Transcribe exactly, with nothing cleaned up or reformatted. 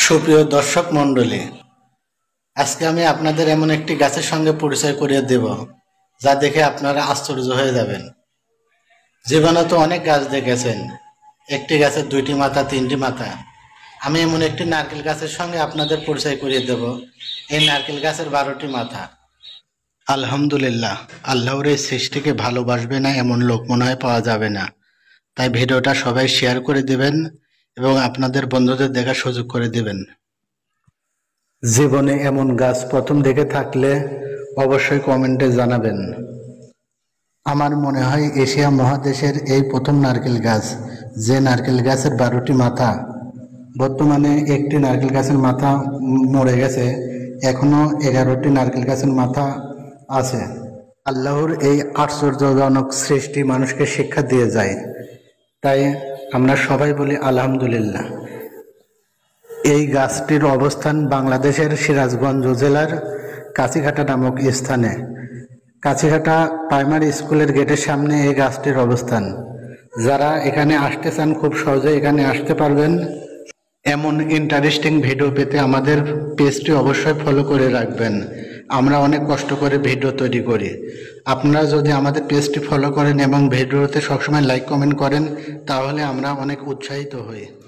সুপ্রিয় দর্শক মণ্ডলী, আজকে আমি আপনাদের এমন একটি গাছের সঙ্গে পরিচয় করিয়ে দেব যা দেখে আপনারা আশ্চর্য হয়ে যাবেন। জীবনে তো অনেক গাছ দেখেছেন, একটি গাছের দুইটি মাথা, তিনটি মাথা। আমি এমন একটি নারকেল গাছের সঙ্গে আপনাদের পরিচয় করিয়ে দেব, এই নারকেল গাছের বারোটি মাথা। আলহামদুলিল্লাহ, আল্লাহর এই সৃষ্টিকে ভালোবাসবে না এমন লোক মনে হয় পাওয়া যাবে না। তাই ভিডিওটা সবাই শেয়ার করে দেবেন এবং আপনাদের বন্ধুদের দেখার সুযোগ করে দেবেন। জীবনে এমন গাছ প্রথম দেখে থাকলে অবশ্যই কমেন্টে জানাবেন। আমার মনে হয় এশিয়া মহাদেশের এই প্রথম নারকেল গাছ, যে নারকেল গাছের বারোটি মাথা। বর্তমানে একটি নারকেল গাছের মাথা মরে গেছে, এখনো এগারোটি নারকেল গাছের মাথা আছে। আল্লাহর এই আশ্চর্যজনক সৃষ্টি মানুষকে শিক্ষা দিয়ে যায়, তাই আমরা সবাই বলি আলহামদুলিল্লাহ। এই গাছটির অবস্থান বাংলাদেশের সিরাজগঞ্জ জেলার কাছিঘাটা নামক স্থানে। কাছিঘাটা প্রাইমারি স্কুলের গেটের সামনে এই গাছটির অবস্থান। যারা এখানে আসতে চান খুব সহজে এখানে আসতে পারবেন। এমন ইন্টারেস্টিং ভিডিও পেতে আমাদের পেজটি অবশ্যই ফলো করে রাখবেন। আমরা অনেক কষ্ট করে ভিডিও তৈরি করি। আপনারা যদি আমাদের পেজটি ফলো করেন এবং ভিডিওতে সবসময় লাইক কমেন্ট করেন, তাহলে আমরা অনেক উৎসাহিত হই।